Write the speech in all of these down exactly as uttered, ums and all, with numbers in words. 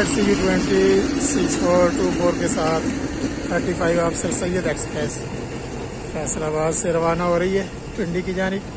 Z C V twenty six four two four के साथ thirty five अफसर Syed express Faisalabad से रवाना हो रही है पिंडी की जानिब।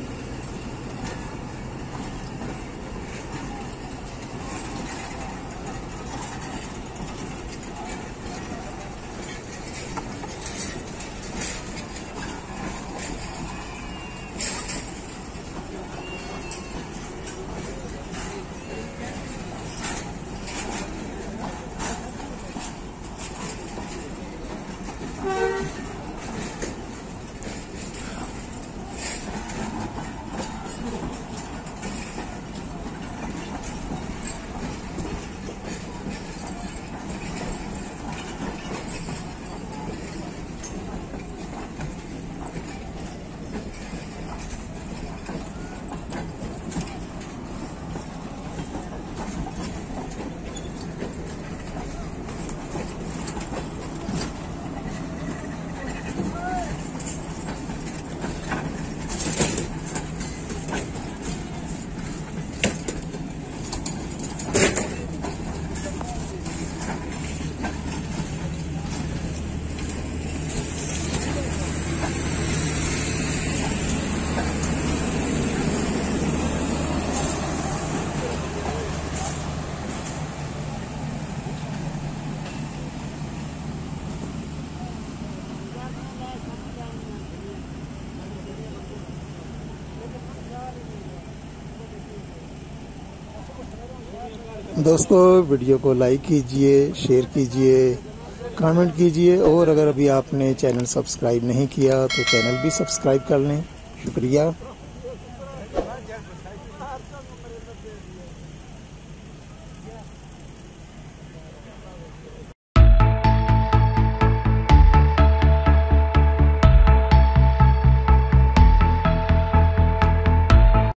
दोस्तों वीडियो को लाइक कीजिए, शेयर कीजिए, कमेंट कीजिए और अगर अभी आपने चैनल सब्सक्राइब नहीं किया तो चैनल भी सब्सक्राइब कर लें। शुक्रिया।